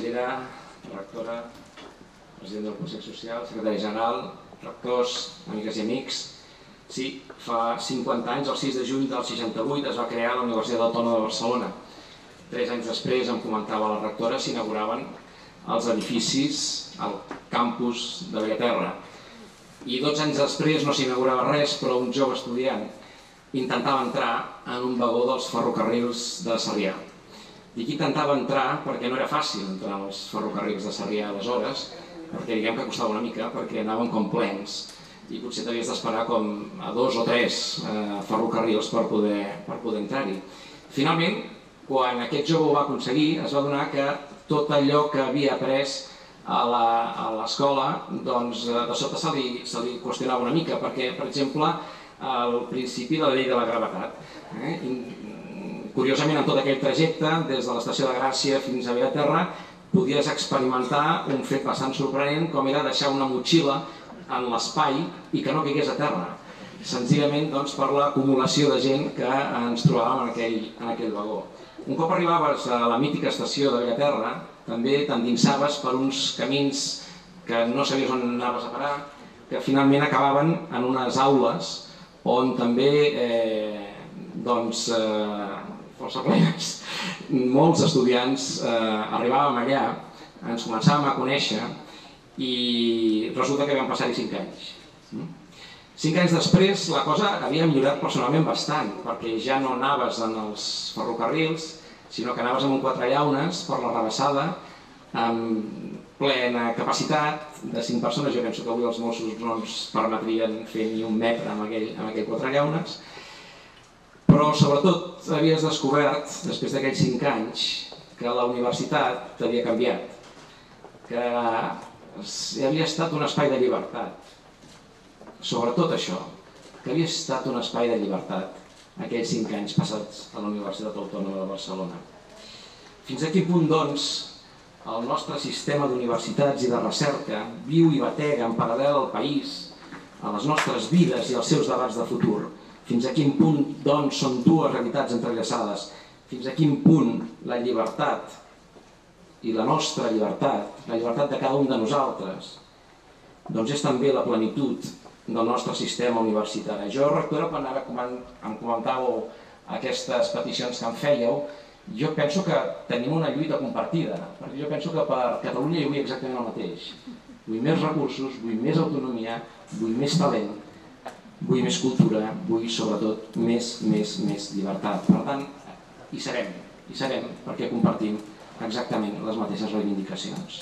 consellera, rectora, president del Consell Social, secretari general, rectors, amigues i amics. Sí, fa 50 anys, el 6 de juny del 68, es va crear la Universitat Autònoma de Barcelona. 3 anys després, em comentava la rectora, s'inauguraven els edificis al campus de Bellaterra. I 12 anys després no s'inaugurava res, però un jove estudiant intentava entrar en un vagó dels ferrocarrils de Sarrià. Dic intentava entrar perquè no era fàcil entrar als ferrocarrils de Sarrià aleshores, perquè diguem que costava una mica, perquè anaven com plens i potser t'havies d'esperar com a 2 o 3 ferrocarrils per poder entrar-hi. Finalment, quan aquest jove ho va aconseguir, es va adonar que tot allò que havia après a l'escola, doncs de sobte se li qüestionava una mica, perquè, per exemple, el principi de la llei de la gravetat. Curiosament, en tot aquell trajecte, des de l'estació de Gràcia fins a Bellaterra, podies experimentar un fet bastant sorprenent, com era deixar una motxilla en l'espai i que no caigués a terra, senzillament per l'acumulació de gent que ens trobàvem en aquell vagó. Un cop arribaves a la mítica estació de Bellaterra, també t'endinsaves per uns camins que no sabies on anaves a parar, que finalment acabaven en unes aules on també força plenes. Molts estudiants arribàvem allà, ens començàvem a conèixer i resulta que vam passar-hi 5 anys. 5 anys després la cosa havia millorat personalment bastant, perquè ja no anaves en els ferrocarrils, sinó que anaves amb un 4 llaunes per la Rabassada, amb plena capacitat de 5 persones. Jo penso que avui els Mossos no ens permetrien fer ni un metre amb aquell 4 llaunes, però sobretot havies descobert, després d'aquells 5 anys, que la universitat t'havia canviat, que havia estat un espai de llibertat. Sobretot això, que havia estat un espai de llibertat aquells 5 anys passats a la Universitat Autònoma de Barcelona. Fins a quin punt, doncs, el nostre sistema d'universitats i de recerca viu i batega en paral·lel al país, a les nostres vides i als seus debats de futur. Fins a quin punt, doncs, són dues realitats entrellaçades. Fins a quin punt la llibertat i la nostra llibertat, la llibertat de cada un de nosaltres, doncs és també la plenitud del nostre sistema universitari. Jo, rectora, quan ara em comentàveu aquestes peticions que em fèieu, jo penso que tenim una lluita compartida, perquè jo penso que per Catalunya hi vull exactament el mateix. Vull més recursos, vull més autonomia, vull més talent, vull més cultura, vull sobretot més llibertat. Per tant, hi serem perquè compartim exactament les mateixes reivindicacions.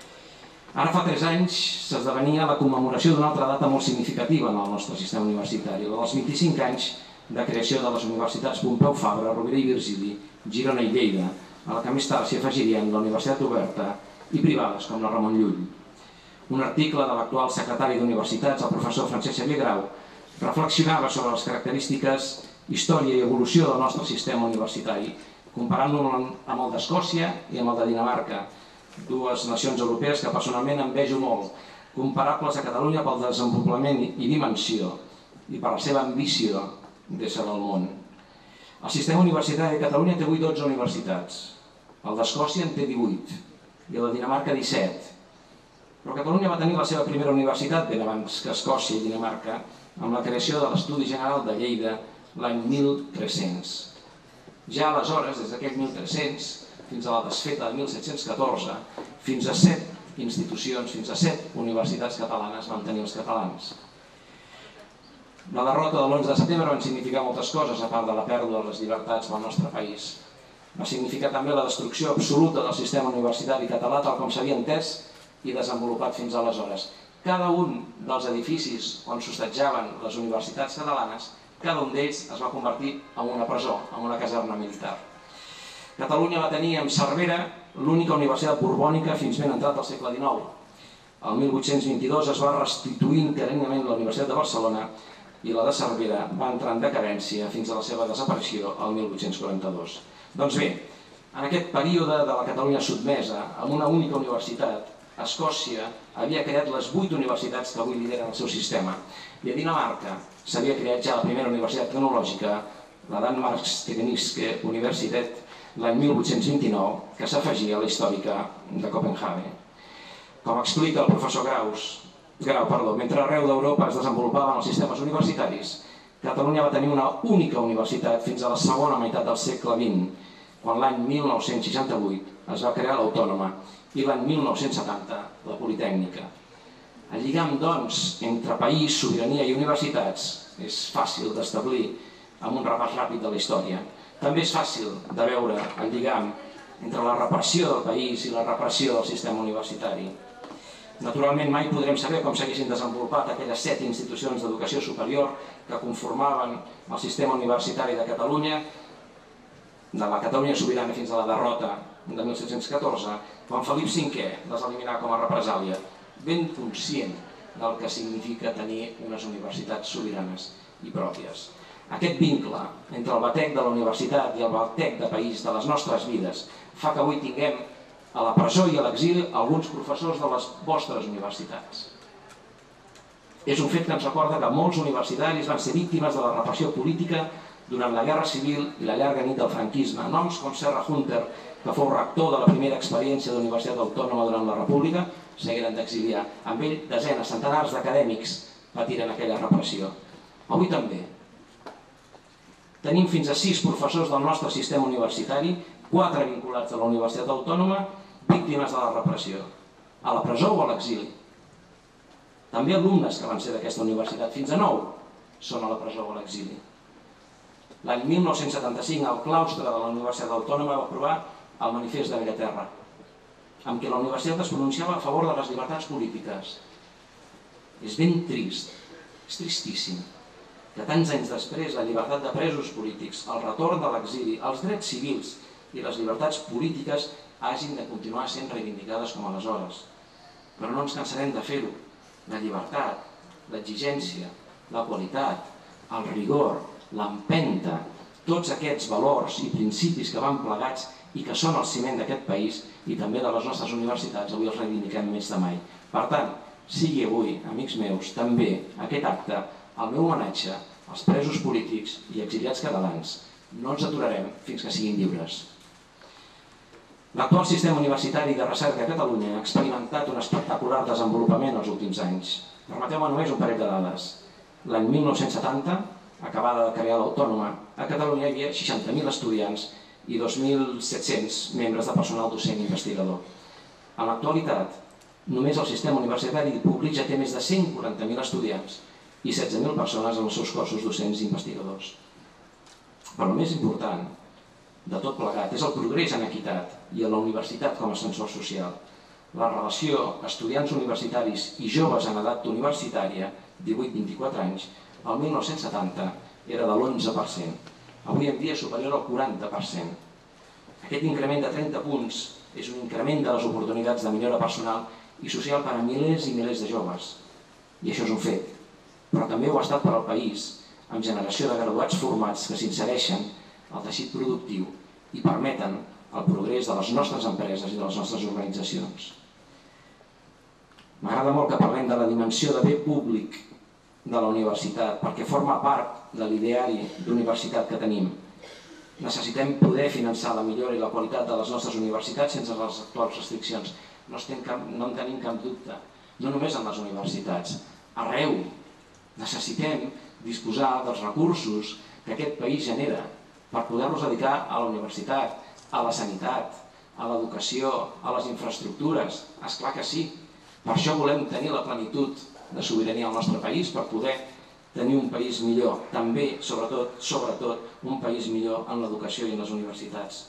Ara fa 3 anys s'esdevenia la commemoració d'una altra data molt significativa en el nostre sistema universitari, la dels 25 anys de creació de les universitats Pompeu Fabra, Rovira i Virgili, Girona i Lleida, a la que més tard s'hi afegirien la Universitat Oberta i privades com la Ramon Llull. Un article de l'actual secretari d'Universitats, el professor Francesc Xavier Grau, reflexionava sobre les característiques, història i evolució del nostre sistema universitari, comparant-lo amb el d'Escòcia i amb el de Dinamarca, dues nacions europees que personalment envejo molt, comparables a Catalunya pel desenvolupament i dimensió i per la seva ambició d'ésser al món. El sistema universitari de Catalunya té avui 12 universitats, el d'Escòcia en té 18 i el de Dinamarca 17. Però Catalunya va tenir la seva primera universitat ben abans que Escòcia i Dinamarca, amb la creació de l'Estudi General de Lleida l'any 1300. Ja aleshores, des d'aquell 1300, fins a la desfeta de 1714, fins a 7 institucions, fins a 7 universitats catalanes van tenir els catalans. La derrota de l'11 de setembre va significar moltes coses, a part de la pèrdua de les llibertats del nostre país. Va significar també la destrucció absoluta del sistema universitari català tal com s'havia entès i desenvolupat fins aleshores. Cada un dels edificis on s'hostatjaven les universitats catalanes, cada un d'ells es va convertir en una presó, en una caserna militar. Catalunya va tenir amb Cervera l'única universitat borbònica fins ben entrat al segle XIX. El 1822 es va restituir interinament la Universitat de Barcelona i la de Cervera va entrar en decadència fins a la seva desaparició el 1842. Doncs bé, en aquest període de la Catalunya sotmesa, amb una única universitat, Escòcia havia creat les 8 universitats que avui lideren el seu sistema i a Dinamarca s'havia creat ja la primera universitat tecnològica, la Danmarks Tekniske Universitet, l'any 1829, que s'afegia a la històrica de Copenhague. Com explica el professor Grau, mentre arreu d'Europa es desenvolupaven els sistemes universitaris, Catalunya va tenir una única universitat fins a la segona meitat del segle XX, quan l'any 1968 es va crear l'Autònoma i l'any 1970 la Politècnica. El lligam, doncs, entre país, sobirania i universitats és fàcil d'establir amb un repàs ràpid de la història. També és fàcil de veure el lligam entre la repressió del país i la repressió del sistema universitari. Naturalment, mai podrem saber com s'haguessin desenvolupat aquelles 7 institucions d'educació superior que conformaven el sistema universitari de Catalunya, de la Catalunya sobirana fins a la derrota de 1714, quan Felip V les eliminà com a represàlia, ben conscient del que significa tenir unes universitats sobiranes i pròpies. Aquest vincle entre el batec de la universitat i el batec de país de les nostres vides fa que avui tinguem a la presó i a l'exili alguns professors de les vostres universitats. És un fet que ens recorda que molts universitaris van ser víctimes de la repressió política durant la Guerra Civil i la llarga nit del franquisme. Noms com Serra Hunter, que fou rector de la primera experiència de la Universitat Autònoma durant la República, s'hagueren d'exiliar. Amb ell, desenes, centenars d'acadèmics patiren aquella repressió. Avui també. Tenim fins a 6 professors del nostre sistema universitari, 4 vinculats a la Universitat Autònoma, víctimes de la repressió, a la presó o a l'exili. També alumnes que van ser d'aquesta universitat, fins a 9, són a la presó o a l'exili. L'any 1975, el claustre de la Universitat Autònoma va aprovar el Manifest de Bellaterra, amb què la universitat es pronunciava a favor de les llibertats polítiques. És ben trist, és tristíssim, que tants anys després la llibertat de presos polítics, el retorn de l'exili, els drets civils i les llibertats polítiques hagin de continuar sent reivindicades com aleshores. Però no ens cansarem de fer-ho. La llibertat, l'exigència, la qualitat, el rigor, l'empenta, tots aquests valors i principis que van plegats i que són el ciment d'aquest país i també de les nostres universitats, avui els reivindiquem més de mai. Per tant, sigui avui, amics meus, també aquest acte, el meu homenatge als presos polítics i exiliats catalans. No ens aturarem fins que siguin lliures. L'actual sistema universitari de recerca a Catalunya ha experimentat un espectacular desenvolupament els últims anys. Permeteu-me només un parell de dades. L'any 1970, acabada de crear l'Autònoma, a Catalunya hi havia 60.000 estudiants i 2.700 membres de personal docent i investigador. En l'actualitat, només el sistema universitari públic ja té més de 140.000 estudiants i 16.000 persones en els seus cossos docents i investigadors. Però el més important de tot plegat és el progrés en equitat i a la universitat com a ascensor social. La relació estudiants universitaris i joves en edat universitària, 18-24 anys, el 1970 era de l'11%. Avui en dia és superior al 40%. Aquest increment de 30 punts és un increment de les oportunitats de millora personal i social per a milers i milers de joves. I això és un fet. Però també ho ha estat per al país, amb generació de graduats formats que s'insereixen al teixit productiu i permeten el progrés de les nostres empreses i de les nostres organitzacions. M'agrada molt que parlem de la dimensió de bé públic de la universitat, perquè forma part de l'ideari d'universitat que tenim. Necessitem poder finançar la millora i la qualitat de les nostres universitats sense les actuals restriccions. No en tenim cap dubte, no només en les universitats, arreu. Necessitem disposar dels recursos que aquest país genera per poder-los dedicar a la universitat, a la sanitat, a l'educació, a les infraestructures. És clar que sí. Per això volem tenir la plenitud de sobirania al nostre país, per poder tenir un país millor. També, sobretot, un país millor en l'educació i en les universitats.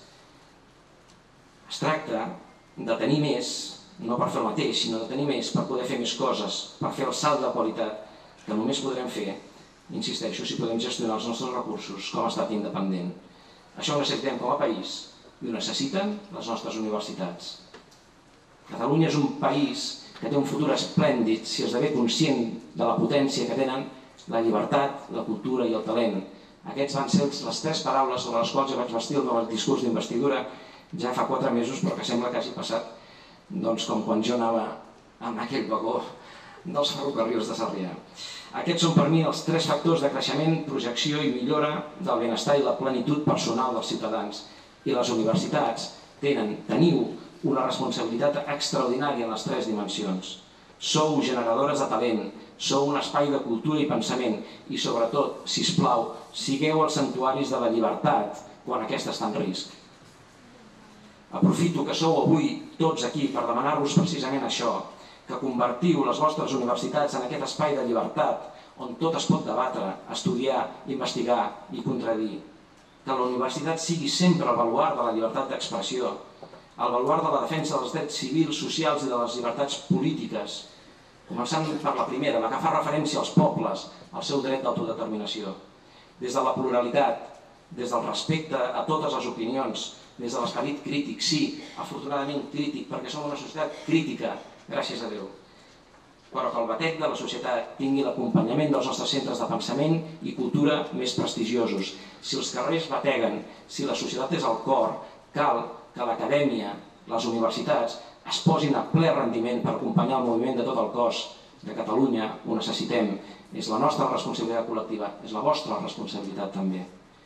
Es tracta de tenir més, no per fer el mateix, sinó de tenir més per poder fer més coses, per fer el salt de qualitat que només podrem fer, insisteixo, si podem gestionar els nostres recursos com a estat independent. Això ho necessitem com a país i ho necessiten les nostres universitats. Catalunya és un país que té un futur esplèndid si esdevé conscient de la potència que tenen la llibertat, la cultura i el talent. Aquests van ser les 3 paraules sobre les quals jo vaig bastir el meu discurs d'investidura ja fa 4 mesos, però que sembla que hagi passat com quan jo anava en aquell vagó dels ferrocarrils de Sarrià. Aquests són per mi els 3 factors de creixement, projecció i millora del benestar i la plenitud personal dels ciutadans. I les universitats teniu una responsabilitat extraordinària en les tres dimensions. Sou generadores de talent, sou un espai de cultura i pensament i, sobretot, sisplau, sigueu els santuaris de la llibertat quan aquesta està en risc. Aprofito que sou avui tots aquí per demanar-vos precisament això, que convertiu les vostres universitats en aquest espai de llibertat on tot es pot debatre, estudiar, investigar i contradir. Que la universitat sigui sempre el baluard de la llibertat d'expressió, el baluard de la defensa dels drets civils, socials i de les llibertats polítiques, començant per la primera, la que fa referència als pobles, al seu dret d'autodeterminació. Des de la pluralitat, des del respecte a totes les opinions, des de l'esperit crític, sí, afortunadament crític, perquè som una societat crítica, gràcies a Déu. Però que el batec de la societat tingui l'acompanyament dels nostres centres de pensament i cultura més prestigiosos. Si els carrers bateguen, si la societat és el cor, cal que l'acadèmia, les universitats, es posin a ple rendiment per acompanyar el moviment de tot el cos de Catalunya. Ho necessitem. És la nostra responsabilitat col·lectiva, és la vostra responsabilitat també.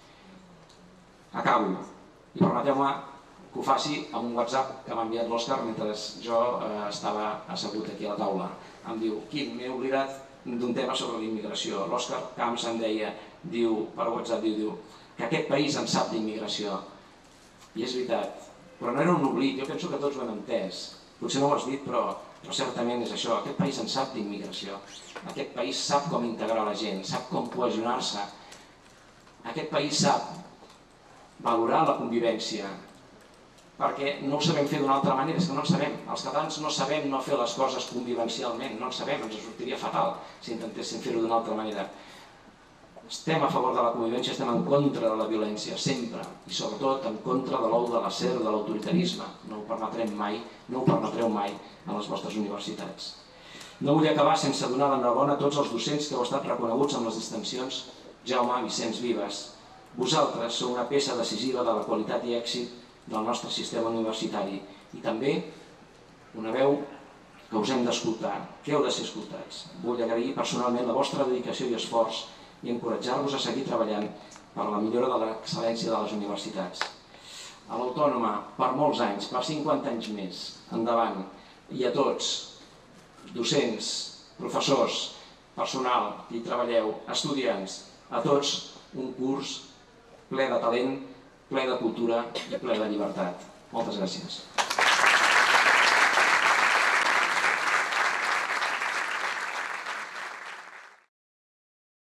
Acabo. I permeteu-me que ho faci amb un WhatsApp que m'ha enviat l'Òscar mentre jo estava assegut aquí a la taula. Em diu: Quim, m'he oblidat d'un tema sobre l'immigració. L'Òscar Camps em deia, per WhatsApp, diu que aquest país en sap d'immigració. I és veritat, però no era un oblit, jo penso que tots ho hem entès. Potser no ho has dit, però certament és això. Aquest país en sap d'immigració. Aquest país sap com integrar la gent, sap com cohesionar-se. Aquest país sap valorar la convivència, perquè no ho sabem fer d'una altra manera, és que no en sabem. Els catalans no sabem no fer les coses convivencialment, no en sabem, ens sortiria fatal si intentéssim fer-ho d'una altra manera. Estem a favor de la convivència, estem en contra de la violència, sempre, i sobretot en contra de l'ou de l'acer, de l'autoritarisme. No ho permetrem mai, no ho permetreu mai a les vostres universitats. No vull acabar sense donar l'enhorabona a tots els docents que heu estat reconeguts amb les distincions Jaume Vicenç Vives. Vosaltres sou una peça decisiva de la qualitat i èxit del nostre sistema universitari i també una veu que us hem d'escoltar, que heu de ser escoltats. Vull agrair personalment la vostra dedicació i esforç i encoratjar-vos a seguir treballant per la millora de l'excel·lència de les universitats. A l'Autònoma, per molts anys, per 50 anys més, endavant, i a tots, docents, professors, personal, que hi treballeu, estudiants, a tots un curs ple de talent, ple de cultura i ple de llibertat. Moltes gràcies.